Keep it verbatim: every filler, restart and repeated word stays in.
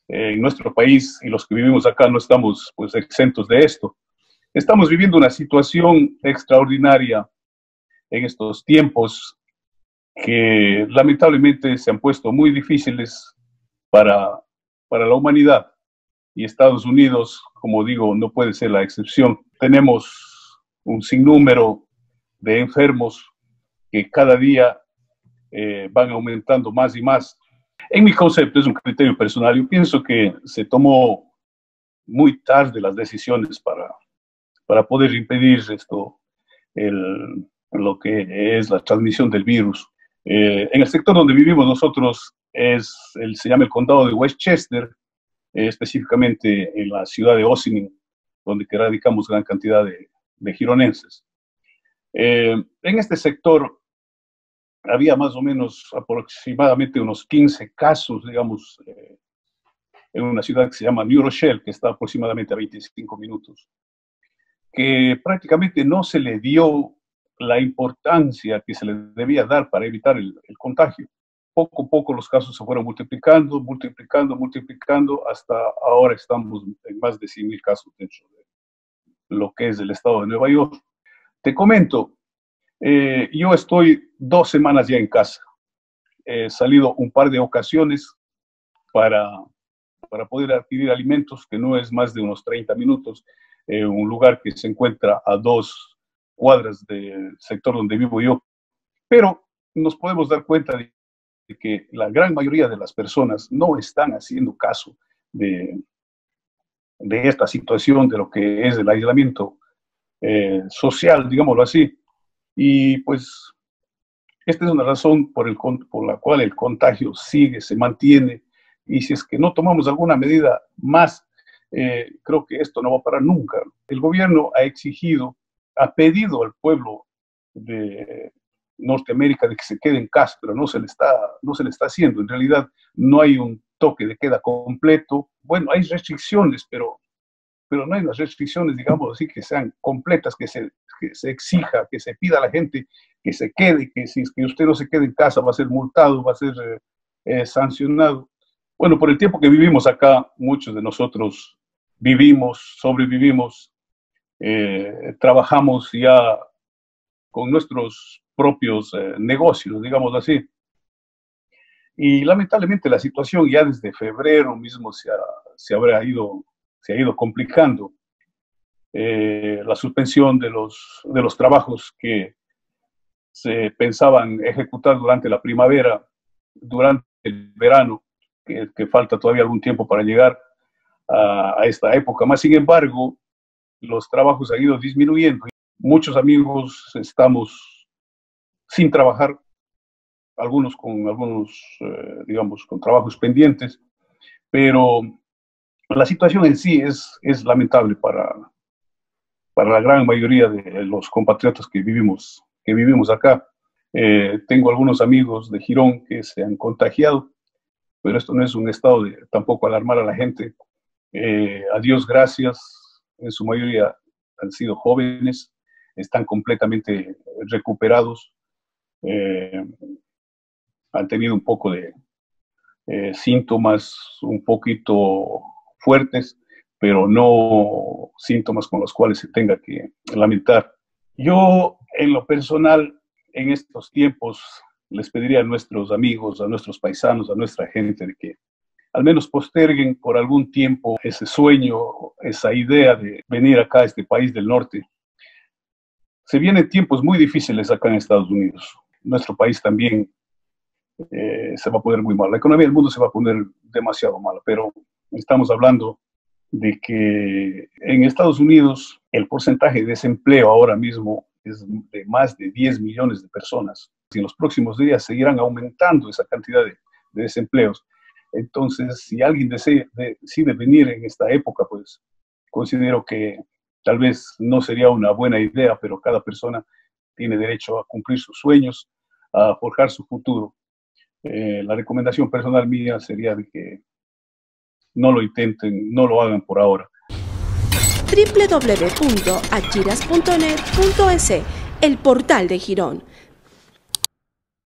eh, en nuestro país y los que vivimos acá no estamos pues exentos de esto. Estamos viviendo una situación extraordinaria en estos tiempos que lamentablemente se han puesto muy difíciles para, para la humanidad. Y Estados Unidos, como digo, no puede ser la excepción. Tenemos un sinnúmero de enfermos que cada día eh, van aumentando más y más. En mi concepto, es un criterio personal, yo pienso que se tomó muy tarde las decisiones para, para poder impedir esto, el, lo que es la transmisión del virus. Eh, en el sector donde vivimos nosotros, es el, se llama el condado de Westchester, eh, específicamente en la ciudad de Ossining, donde radicamos gran cantidad de, de gironenses. Eh, en este sector había más o menos aproximadamente unos quince casos, digamos, eh, en una ciudad que se llama New Rochelle, que está aproximadamente a veinticinco minutos, que prácticamente no se le dio la importancia que se le debía dar para evitar el, el contagio. Poco a poco los casos se fueron multiplicando, multiplicando, multiplicando, hasta ahora estamos en más de cien mil casos dentro de lo que es el estado de Nueva York. Te comento, eh, yo estoy dos semanas ya en casa. He salido un par de ocasiones para, para poder adquirir alimentos, que no es más de unos treinta minutos, eh, un lugar que se encuentra a dos cuadras del sector donde vivo yo. Pero nos podemos dar cuenta de de que la gran mayoría de las personas no están haciendo caso de, de esta situación, de lo que es el aislamiento eh, social, digámoslo así. Y pues esta es una razón por, el, por la cual el contagio sigue, se mantiene, y si es que no tomamos alguna medida más, eh, creo que esto no va a parar nunca. El gobierno ha exigido, ha pedido al pueblo de Norteamérica de que se quede en casa, pero no se le está, no se le está haciendo. En realidad no hay un toque de queda completo. Bueno, hay restricciones, pero, pero no hay unas restricciones, digamos así, que sean completas, que se, que se exija, que se pida a la gente que se quede, que si es que usted no se quede en casa va a ser multado, va a ser eh, eh, sancionado. Bueno, por el tiempo que vivimos acá, muchos de nosotros vivimos, sobrevivimos, eh, trabajamos ya con nuestros propios eh, negocios, digamos así. Y lamentablemente la situación ya desde febrero mismo se, ha, se, habrá ido, se ha ido complicando. Eh, la suspensión de los, de los trabajos que se pensaban ejecutar durante la primavera, durante el verano, que, que falta todavía algún tiempo para llegar a, a esta época. Más sin embargo, los trabajos han ido disminuyendo. Muchos amigos estamos sin trabajar, algunos con algunos, eh, digamos, con trabajos pendientes, pero la situación en sí es, es lamentable para, para la gran mayoría de los compatriotas que vivimos, que vivimos acá. Eh, tengo algunos amigos de Girón que se han contagiado, pero esto no es un estado de tampoco alarmar a la gente. Eh, a Dios gracias, en su mayoría han sido jóvenes, están completamente recuperados. Eh, han tenido un poco de eh, síntomas un poquito fuertes, pero no síntomas con los cuales se tenga que lamentar. Yo, en lo personal, en estos tiempos, les pediría a nuestros amigos, a nuestros paisanos, a nuestra gente, de que al menos posterguen por algún tiempo ese sueño, esa idea de venir acá a este país del norte. Se vienen tiempos muy difíciles acá en Estados Unidos. Nuestro país también eh, se va a poner muy mal. La economía del mundo se va a poner demasiado mala, pero estamos hablando de que en Estados Unidos el porcentaje de desempleo ahora mismo es de más de diez millones de personas. Y en los próximos días seguirán aumentando esa cantidad de, de desempleos. Entonces, si alguien desea, decide venir en esta época, pues considero que tal vez no sería una buena idea, pero cada persona tiene derecho a cumplir sus sueños, a forjar su futuro. Eh, la recomendación personal mía sería de que no lo intenten, no lo hagan por ahora. doble u doble u doble u punto achiras punto net punto es, el portal de Girón.